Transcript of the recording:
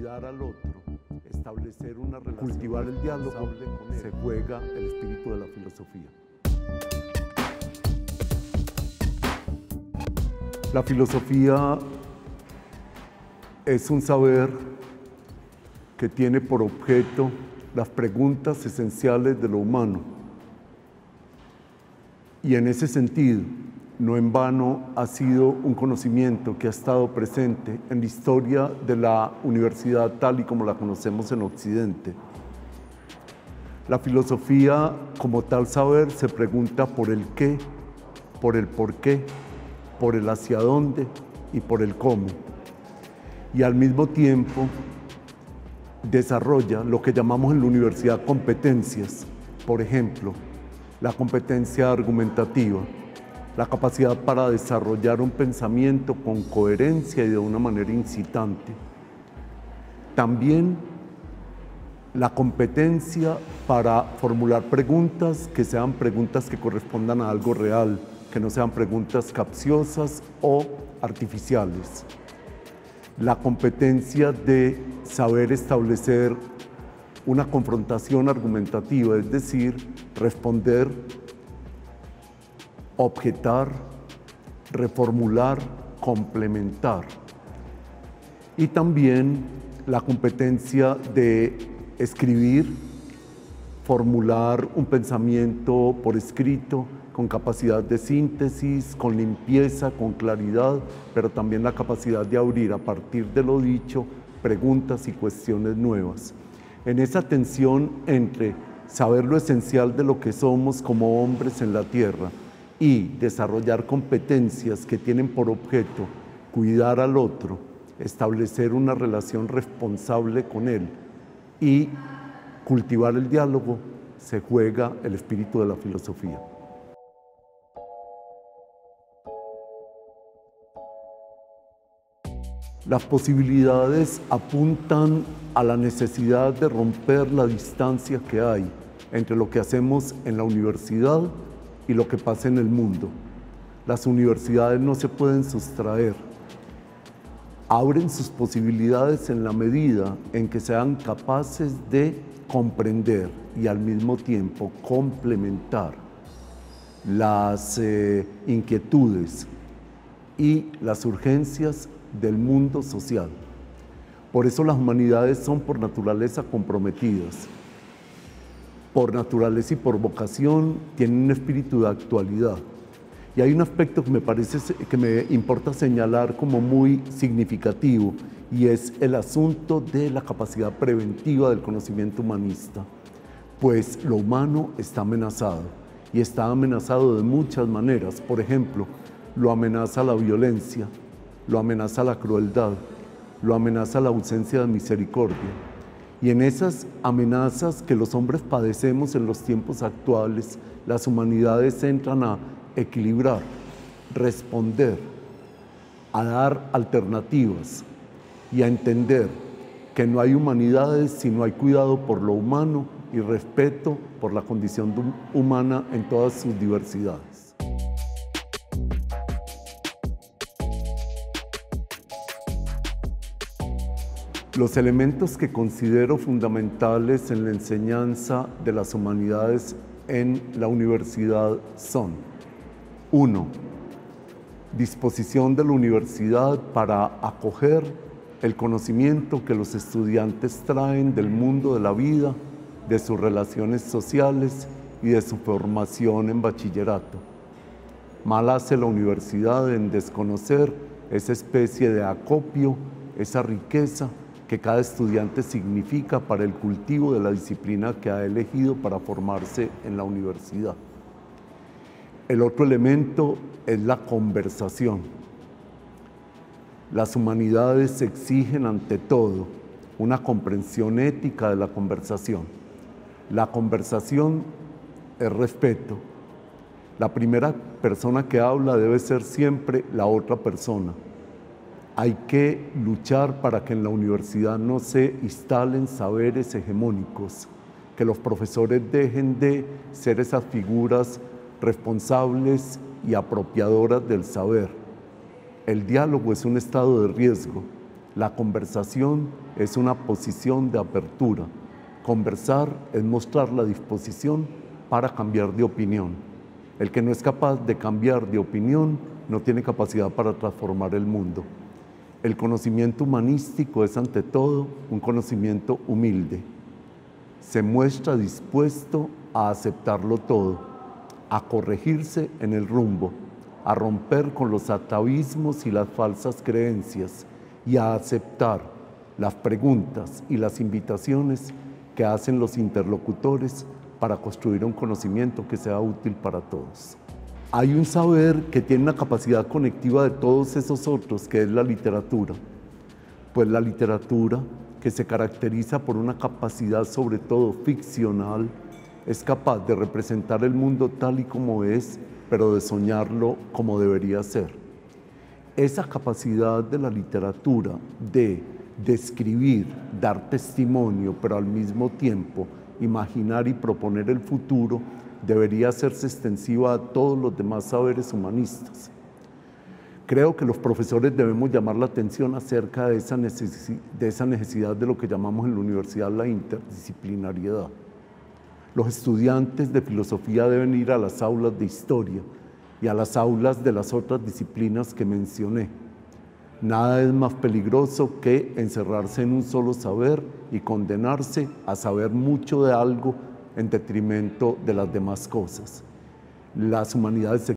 cuidar al otro, establecer una relación, cultivar el diálogo, se juega el espíritu de la filosofía. La filosofía es un saber que tiene por objeto las preguntas esenciales de lo humano. Y en ese sentido, no en vano ha sido un conocimiento que ha estado presente en la historia de la universidad tal y como la conocemos en Occidente. La filosofía, como tal saber, se pregunta por el qué, por el por qué, por el hacia dónde y por el cómo. Y al mismo tiempo desarrolla lo que llamamos en la universidad competencias. Por ejemplo, la competencia argumentativa, la capacidad para desarrollar un pensamiento con coherencia y de una manera incitante. También la competencia para formular preguntas que sean preguntas que correspondan a algo real, que no sean preguntas capciosas o artificiales. La competencia de saber establecer una confrontación argumentativa, es decir, responder, objetar, reformular, complementar. Y también la competencia de escribir, formular un pensamiento por escrito, con capacidad de síntesis, con limpieza, con claridad, pero también la capacidad de abrir a partir de lo dicho preguntas y cuestiones nuevas. En esa tensión entre saber lo esencial de lo que somos como hombres en la tierra y desarrollar competencias que tienen por objeto cuidar al otro, establecer una relación responsable con él y cultivar el diálogo, se juega el espíritu de la filosofía. Las posibilidades apuntan a la necesidad de romper la distancia que hay entre lo que hacemos en la universidad y lo que pasa en el mundo. Las universidades no se pueden sustraer. Abren sus posibilidades en la medida en que sean capaces de comprender y al mismo tiempo complementar las inquietudes y las urgencias del mundo social. Por eso las humanidades son por naturaleza comprometidas. Por naturaleza y por vocación tienen un espíritu de actualidad. Y hay un aspecto que me importa señalar como muy significativo, y es el asunto de la capacidad preventiva del conocimiento humanista. Pues lo humano está amenazado, y está amenazado de muchas maneras. Por ejemplo, lo amenaza la violencia, lo amenaza la crueldad, lo amenaza la ausencia de misericordia. Y en esas amenazas que los hombres padecemos en los tiempos actuales, las humanidades entran a equilibrar, responder, a dar alternativas y a entender que no hay humanidades si no hay cuidado por lo humano y respeto por la condición humana en todas sus diversidades. Los elementos que considero fundamentales en la enseñanza de las humanidades en la universidad son: 1. Disposición de la universidad para acoger el conocimiento que los estudiantes traen del mundo de la vida, de sus relaciones sociales y de su formación en bachillerato. Mal hace la universidad en desconocer esa especie de acopio, esa riqueza que cada estudiante significa para el cultivo de la disciplina que ha elegido para formarse en la universidad. El otro elemento es la conversación. Las humanidades exigen ante todo una comprensión ética de la conversación. La conversación es respeto. La primera persona que habla debe ser siempre la otra persona. Hay que luchar para que en la universidad no se instalen saberes hegemónicos, que los profesores dejen de ser esas figuras responsables y apropiadoras del saber. El diálogo es un estado de riesgo. La conversación es una posición de apertura. Conversar es mostrar la disposición para cambiar de opinión. El que no es capaz de cambiar de opinión no tiene capacidad para transformar el mundo. El conocimiento humanístico es ante todo un conocimiento humilde. Se muestra dispuesto a aceptarlo todo, a corregirse en el rumbo, a romper con los atavismos y las falsas creencias y a aceptar las preguntas y las invitaciones que hacen los interlocutores para construir un conocimiento que sea útil para todos. Hay un saber que tiene una capacidad conectiva de todos esos otros, que es la literatura. Pues la literatura, que se caracteriza por una capacidad sobre todo ficcional, es capaz de representar el mundo tal y como es, pero de soñarlo como debería ser. Esa capacidad de la literatura de describir, dar testimonio, pero al mismo tiempo imaginar y proponer el futuro, debería hacerse extensiva a todos los demás saberes humanistas. Creo que los profesores debemos llamar la atención acerca de esa necesidad de lo que llamamos en la universidad la interdisciplinariedad. Los estudiantes de filosofía deben ir a las aulas de historia y a las aulas de las otras disciplinas que mencioné. Nada es más peligroso que encerrarse en un solo saber y condenarse a saber mucho de algo en detrimento de las demás cosas. Las humanidades